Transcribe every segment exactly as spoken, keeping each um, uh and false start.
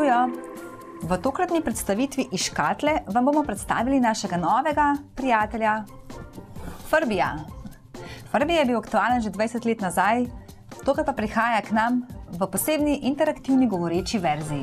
Živijo! V tokratni predstavitvi iz škatle vam bomo predstavili našega novega prijatelja Frbija. Frbi je bil aktualen že dvajset let nazaj, tokrat pa prihaja k nam v posebni interaktivni govoreči verziji.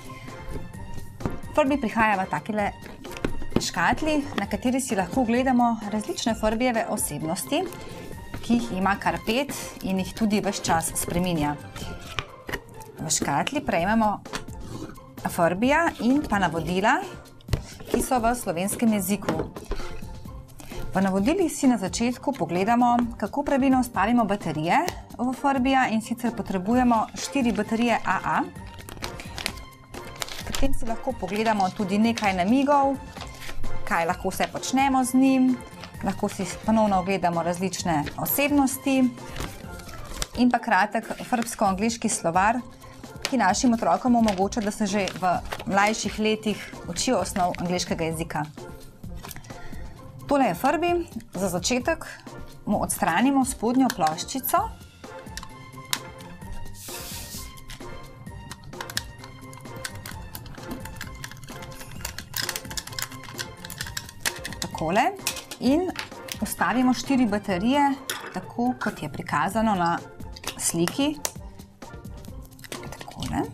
Frbi prihaja v takile škatli, na kateri si lahko gledamo različne Frbijeve osebnosti, ki jih ima kar pet in jih tudi ves čas spreminja. V škatli prejmemo Frbija in pa navodila, ki so v slovenskem jeziku. V navodilih si na začetku pogledamo, kako pravilno ustavimo baterije v Frbija, in sicer potrebujemo štiri baterije A A. Potem si lahko pogledamo tudi nekaj namigov, kaj lahko vse počnemo z njim. Lahko si ponovno ogledamo različne osebnosti in pa kratek frbsko-angleški slovar, ki našim otrokom omogoča, da se že v mlajših letih učijo osnov angleškega jezika. Tole je Frbi. Za začetek mu odstranimo spodnjo ploščico. Takole. In ustavimo štiri baterije, tako kot je prikazano na sliki. Takole.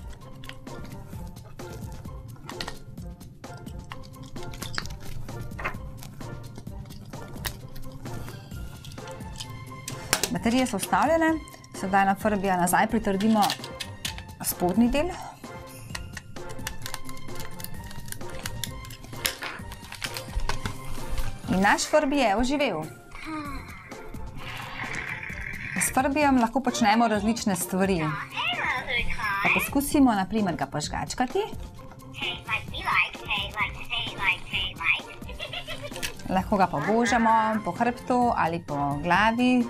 Baterije so ustavljene, sedaj na Frbija nazaj pritrdimo spodnji del. In naš Frbi je oživel. S Frbijem lahko počnemo različne stvari. Pa poskusimo na primer ga požgačkati. Lahko ga pobožamo po hrbtu ali po glavi.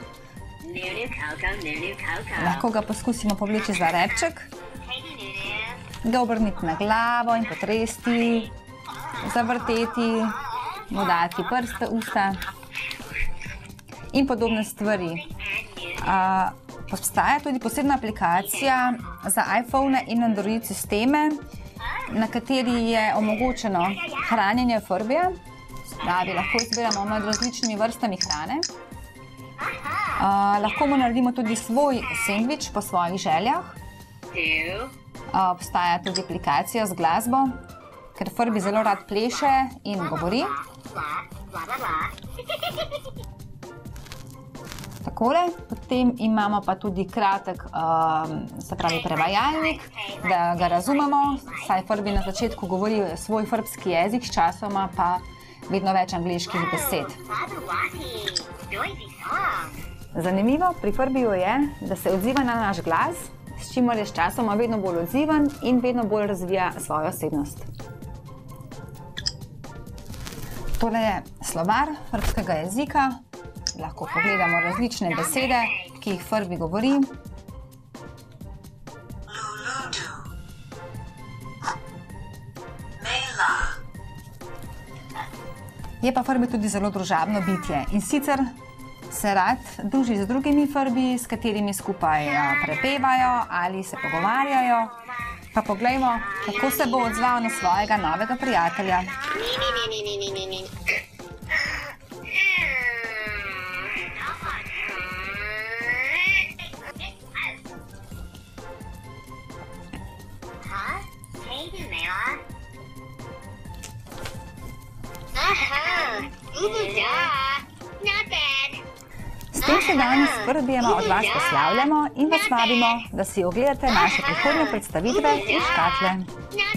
Lahko ga poskusimo povleči za repček, ga obrniti na glavo in potresti, zavrteti, mu dati prste, usta in podobne stvari. Obstaja tudi posebna aplikacija za iPhone in Android sisteme, na kateri je omogočeno hranjenje Frbija, da bi lahko izbiramo med različnimi vrstami hrane. Lahko mu naredimo tudi svoj sendvič po svojih željah. Obstaja tudi aplikacija z glasbo, ker Frbi zelo rad pleše in govori. Takole. Potem imamo pa tudi kratek, se pravi, prevajalnik, da ga razumemo, saj Frbi na začetku govori svoj frbski jezik, sčasoma pa vedno več angleških besed. Zanimivo pri Frbiju je, da se odziva na naš glas, s čimer je sčasoma vedno bolj odziven in vedno bolj razvija svojo osebnost. Tole je slovar frbskega jezika. Lahko pogledamo različne besede, ki jih Frbi govori. Je pa Frbi tudi zelo družabno bitje, in sicer se rad druži z drugimi Frbiji, s katerimi skupaj prepevajo ali se pogovarjajo. Pa poglejmo, kako se bo odzval na svojega novega prijatelja. S tem se danes s Frbijema od vas poslavljamo in vas vabimo, da si ogledate naše prihodnje predstavitve iz škatle.